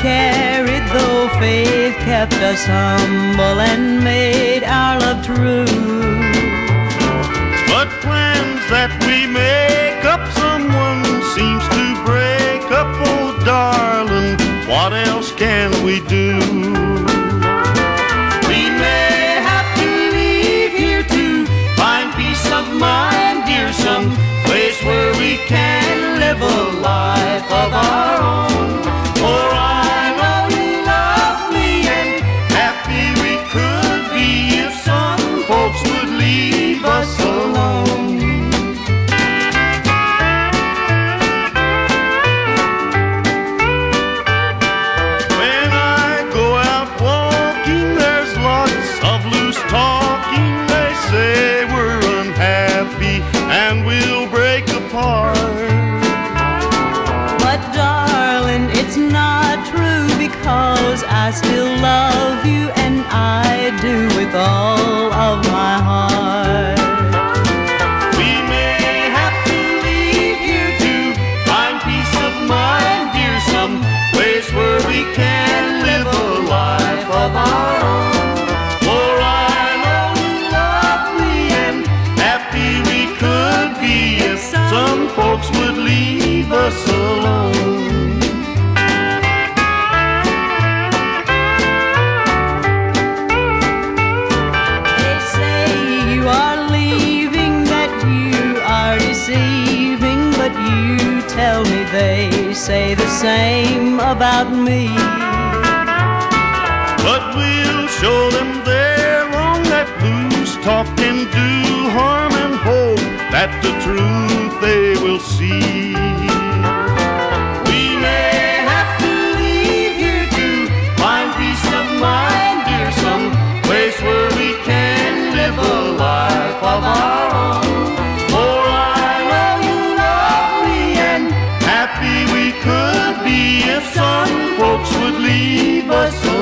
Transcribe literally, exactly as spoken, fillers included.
carried, though faith kept us humble and made our love true. But plans that we make up, someone seems to break up. Oh darling, what else can we do? We may have to leave here to find peace of mind, dear, some place where we can live a life of our own. For I know you love me, and happy we could be if some folks would leave us alone. When I go out walking, there's lots of loose talking. They say we're unhappy and we'll break apart. But darling, it's not true, because I still love you, and I do with all of my heart. We may have to leave here to find peace of mind, dear, some place where we can live a life of our own. For I know you love me, and happy we could be if some folks would leave us alone. They say you are leaving, that you are deceiving, but you tell me they say the same about me. But we'll show them they're wrong, that loose talk can do harm, and hope that the truth they will see. We may have to leave here to find peace of mind, dear, some place where we can live a life of our own. For I know you love me, and happy we could be if some folks would leave us alone.